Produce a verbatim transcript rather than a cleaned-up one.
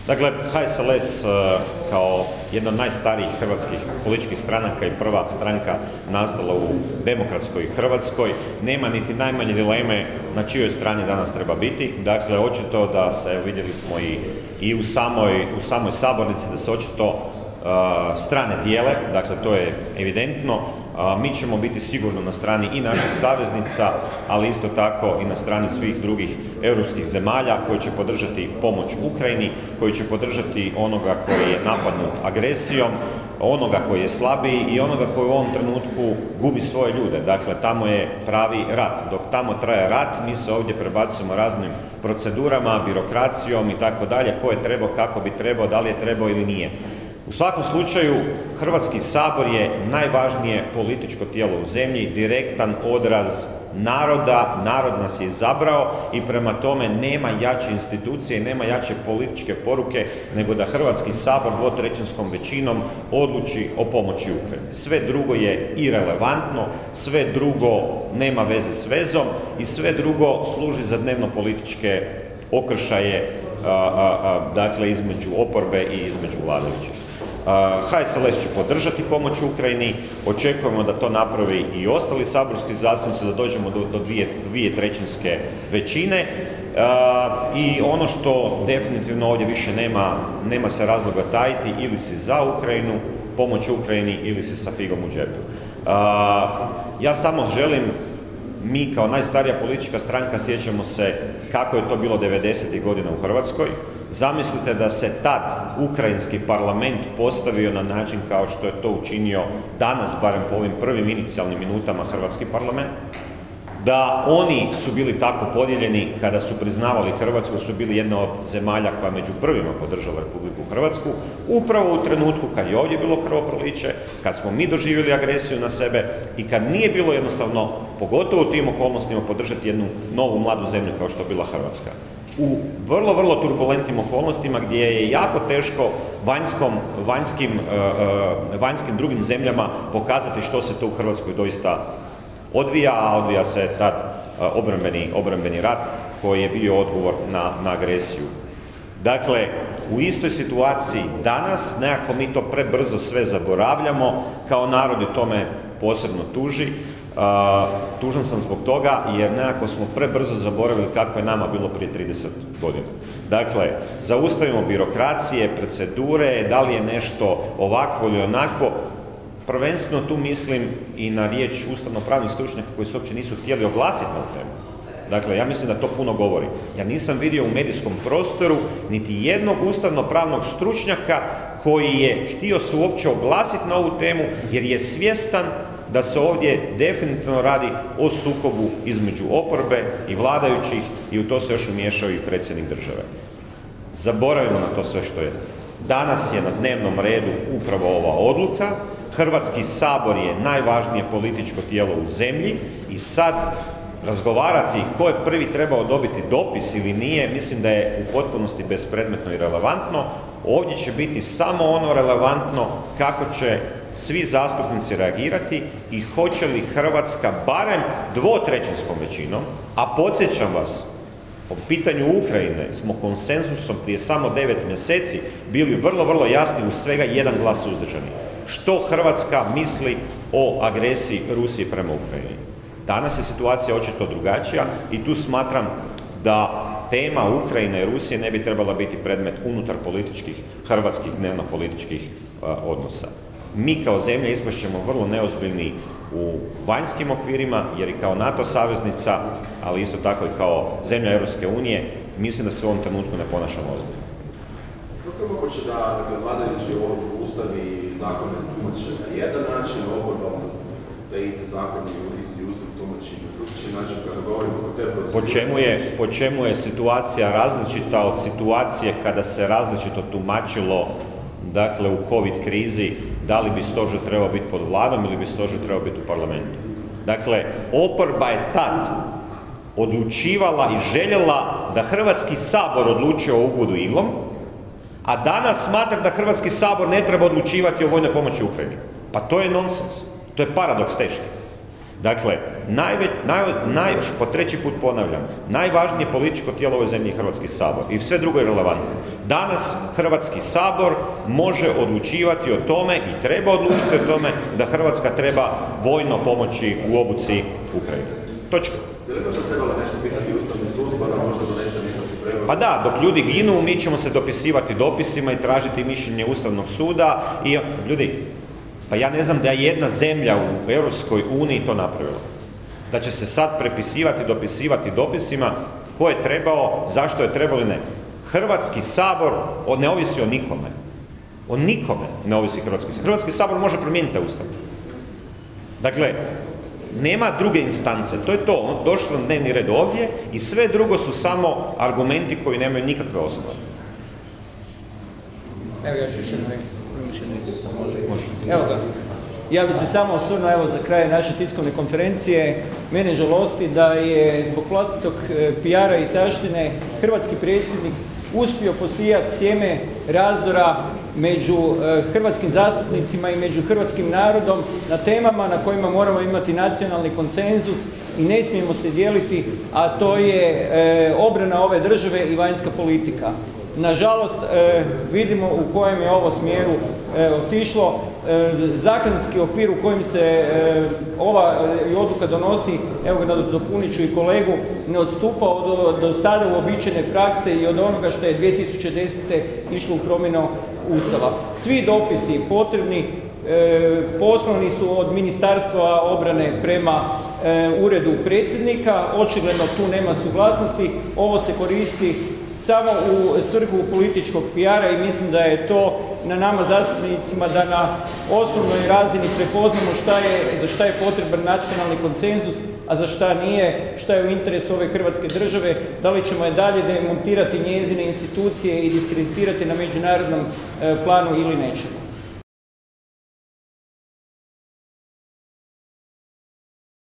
Dakle, H S L S kao jedna od najstarijih hrvatskih političkih stranaka i prva stranka nastala u demokratskoj Hrvatskoj, nema niti najmanje dileme na čijoj strani danas treba biti. Dakle, očito da se, vidjeli smo i, i u, samoj, u samoj sabornici, da se očito uh, strane dijele, dakle to je evidentno. Uh, mi ćemo biti sigurno na strani i naših saveznica, ali isto tako i na strani svih drugih europskih zemalja koji će podržati pomoć Ukrajini, koji će podržati onoga koji je napadnut agresijom, onoga koji je slabiji i onoga koji u ovom trenutku gubi svoje ljude. Dakle, tamo je pravi rat. Dok tamo traje rat, mi se ovdje prebacujemo raznim procedurama, birokracijom i tako dalje, ko je trebao, kako bi trebao, da li je trebao ili nije. U svakom slučaju, Hrvatski sabor je najvažnije političko tijelo u zemlji, direktan odraz naroda, narod nas je izabrao i prema tome nema jače institucije i nema jače političke poruke nego da Hrvatski sabor dvotrećinskom većinom odluči o pomoći Ukrajini. Sve drugo je irelevantno, sve drugo nema veze s vezom i sve drugo služi za dnevno političke okršaje, a, a, a, dakle između oporbe i između vladajućih. H S L S će podržati pomoć Ukrajini, očekujemo da to napravi i ostali saborski zastupnici, da dođemo do, do dvije, dvije trećinske većine. I ono što definitivno ovdje više nema, nema se razloga tajiti, ili si za Ukrajinu, pomoć Ukrajini, ili si sa figom u džepu. Ja samo želim, mi kao najstarija politička stranka sjećamo se kako je to bilo devedesetih godina u Hrvatskoj. Zamislite da se tad ukrajinski parlament postavio na način kao što je to učinio danas, barem po ovim prvim inicijalnim minutama hrvatski parlament, da oni su bili tako podijeljeni kada su priznavali Hrvatsku, su bili jedna od zemalja koja među prvima podržala Republiku Hrvatsku, upravo u trenutku kad je ovdje bilo krvoproliće, kad smo mi doživjeli agresiju na sebe i kad nije bilo jednostavno, pogotovo u tim okolnostima, podržati jednu novu mladu zemlju kao što je bila Hrvatska. U vrlo, vrlo turbulentnim okolnostima gdje je jako teško vanjskom, vanjskim, uh, vanjskim drugim zemljama pokazati što se to u Hrvatskoj doista odvija, a odvija se tad uh, obrambeni, obrambeni rat koji je bio odgovor na, na agresiju. Dakle, u istoj situaciji danas, nekako mi to prebrzo sve zaboravljamo, kao narod je tome posebno tuži. Uh, tužan sam zbog toga jer nekako smo prebrzo zaboravili kako je nama bilo prije trideset godina. Dakle, zaustavimo birokracije, procedure, da li je nešto ovakvo ili onakvo. Prvenstveno tu mislim i na riječ ustavno-pravnih stručnjaka koji se uopće nisu htjeli oglasiti na temu. Dakle, ja mislim da to puno govori. Ja nisam vidio u medijskom prostoru niti jednog ustavno-pravnog stručnjaka koji je htio se uopće oglasiti na ovu temu jer je svjestan da se ovdje definitivno radi o sukobu između oporbe i vladajućih i u to se još umiješao i predsjednik države. Zaboravimo na to sve što je. Danas je na dnevnom redu upravo ova odluka. Hrvatski sabor je najvažnije političko tijelo u zemlji i sad razgovarati ko je prvi trebao dobiti dopis ili nije, mislim da je u potpunosti bespredmetno i relevantno. Ovdje će biti samo ono relevantno kako će svi zastupnici reagirati i hoće li Hrvatska barem dvotrećinskom većinom, a podsjećam vas, po pitanju Ukrajine smo konsenzusom prije samo devet mjeseci bili vrlo, vrlo jasni uz svega jedan glas suzdržani. Što Hrvatska misli o agresiji Rusije prema Ukrajini? Danas je situacija očito drugačija i tu smatram da tema Ukrajine i Rusije ne bi trebala biti predmet unutar političkih, hrvatskih dnevno-političkih uh, odnosa. Mi kao zemlja ispašćemo vrlo neozbiljni u vanjskim okvirima, jer i kao NATO saveznica, ali isto tako i kao zemlja Europske unije, mislim da se u ovom trenutku ne ponašamo ozbiljno. Kako je moguće da vladajući ustav i zakone tumače na jedan način, oporba te iste zakone i isti ustav tumači na drugačiji način kada govorimo o te procedure? Po čemu je, po čemu je situacija različita od situacije kada se različito tumačilo, dakle u COVID krizi, da li bi stožer trebao biti pod vladom ili bi stožer trebao biti u parlamentu. Dakle, oporba je tad odlučivala i željela da Hrvatski sabor odlučuje o ugodu iglom, a danas smatra da Hrvatski sabor ne treba odlučivati o vojnoj pomoći Ukrajini. Pa to je nonsens. To je paradoks teški. Dakle, najveć, naj, naj, po treći put ponavljam, najvažnije političko tijelo u ovoj zemlji je Hrvatski sabor i sve drugo je relevantno. Danas Hrvatski sabor može odlučivati o tome i treba odlučiti o tome da Hrvatska treba vojno pomoći u obuci Ukrajine. Točka. Je li možda trebalo nešto pisati Ustavni sud pa da možda donese nekakvu prevaru? Pa da, dok ljudi ginu, mi ćemo se dopisivati dopisima i tražiti mišljenje Ustavnog suda i ljudi, pa ja ne znam da je jedna zemlja u Europskoj uniji to napravila. Da će se sad prepisivati, dopisivati dopisima ko je trebao, zašto je trebalo ili ne. Hrvatski sabor ne ovisi o nikome. O nikome ne ovisi Hrvatski sabor. Hrvatski sabor može promijeniti Ustav. Dakle, nema druge instance. To je to. Došlo na dnevni red ovdje i sve drugo su samo argumenti koji nemaju nikakve osnove. Evo ja ću još jedno Evo ga. Ja bih se samo osvrnuo, evo za kraj naše tiskovne konferencije, mene žalosti da je zbog vlastitog P R-a i taštine hrvatski predsjednik uspio posijati sjeme razdora među hrvatskim zastupnicima i među hrvatskim narodom na temama na kojima moramo imati nacionalni konsenzus i ne smijemo se dijeliti, a to je obrana ove države i vanjska politika. Nažalost, vidimo u kojem je ovo smjeru otišlo. Zakonski okvir u kojem se ova odluka donosi, evo ga dopunit ću i kolegu, ne odstupa od do sada uobičajene prakse i od onoga što je dvije tisuće desete. išlo u promjenu Ustava. Svi dopisi potrebni poslani su od Ministarstva obrane prema uredu predsjednika, očigledno tu nema suglasnosti, ovo se koristi samo u svrhu političkog P R-a i mislim da je to na nama zastupnicima da na osnovnoj razini prepoznamo šta je, za šta je potreban nacionalni konsenzus, a za šta nije, šta je u interesu ove Hrvatske države, da li ćemo je dalje demontirati njezine institucije i diskreditirati na međunarodnom planu ili nećemo.